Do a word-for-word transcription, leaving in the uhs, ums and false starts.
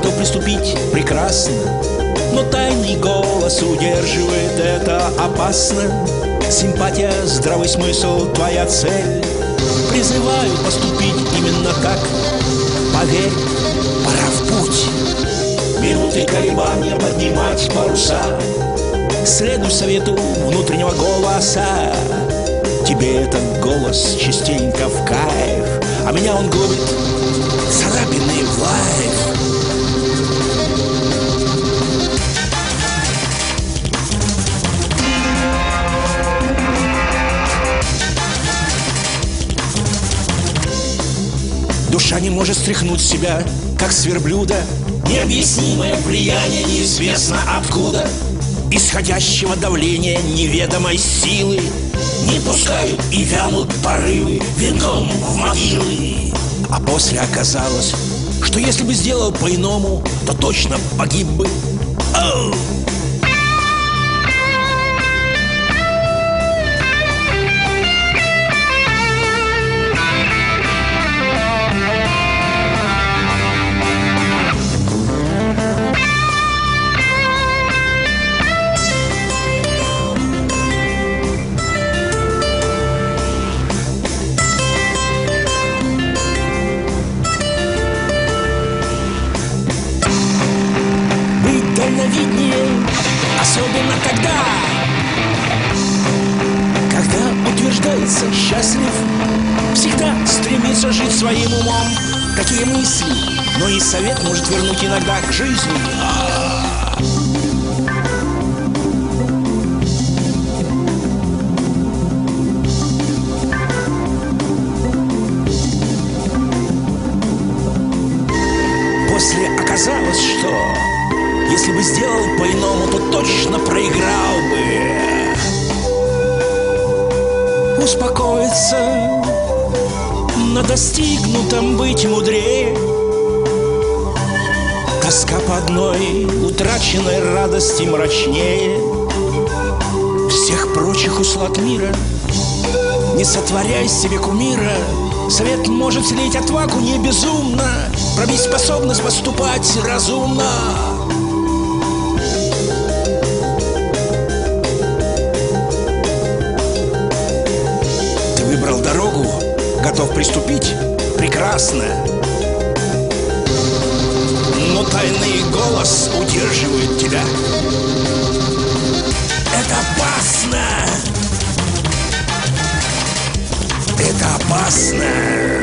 готов приступить, прекрасно, но тайный голос удерживает, это опасно. Симпатия, здравый смысл, твоя цель призывают поступить именно так. Поверь, пора в путь. Минуты колебания поднимать паруса. Следуй совету внутреннего голоса. Тебе этот голос частенько в кайф, а меня он губит царапины в лайф. Душа не может стряхнуть себя, как с верблюда. Необъяснимое влияние неизвестно откуда, исходящего давления неведомой силы. Не пускают и вянут порывы венком в могилы. А после оказалось, что если бы сделал по-иному, то точно погиб бы. Оу! Дальновиднее, особенно тогда, когда утверждается счастлив, всегда стремится жить своим умом. Такие мысли, но и совет может вернуть иногда к жизни. После оказалось, что если бы сделал по-иному, то точно проиграл бы. Успокоиться, на достигнутом быть мудрее. Тоска по одной утраченной радости мрачнее всех прочих услад мира. Не сотворяй себе кумира. Совет может слить отвагу не безумно, пробить способность поступать разумно. Выбрал дорогу, готов приступить, прекрасно. Но тайный голос удерживает тебя. Это опасно. Это опасно.